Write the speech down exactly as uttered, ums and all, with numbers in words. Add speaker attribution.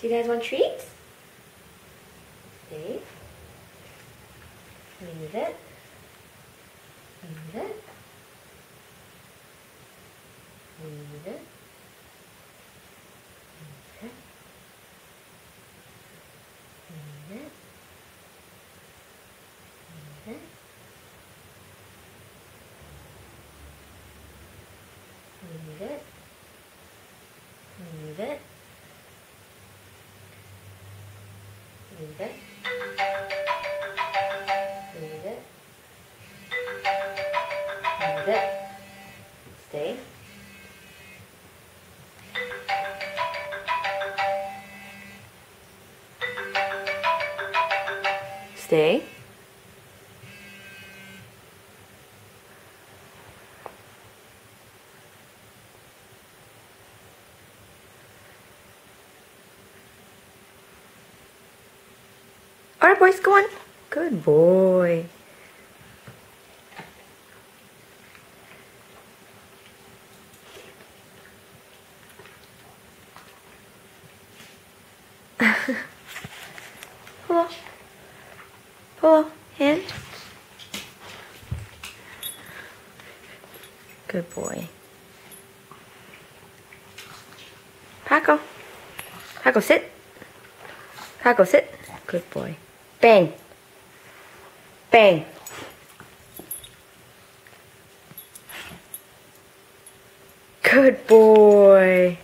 Speaker 1: Do you guys want treats? Stay. Leave it. Leave it. Leave it. Leave it. Leave it. Leave it. Leave it. Leave it. Leave it. Leave it. Leave it. Stay. Stay. All right, boys, go on. Good boy. Polo. Polo, hand. Good boy. Paco. Paco, sit. Paco, sit. Good boy. Bang. Bang. Good boy.